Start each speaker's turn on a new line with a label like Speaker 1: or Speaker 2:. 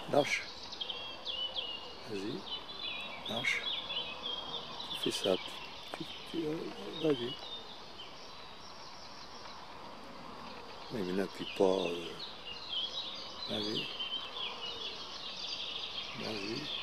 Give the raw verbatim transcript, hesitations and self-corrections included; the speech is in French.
Speaker 1: Marche. Vas-y. Marche. Tu fais ça. Tu, tu, tu, vas-y. Oui, mais n'appuie pas. Euh... Vas-y. Vas-y.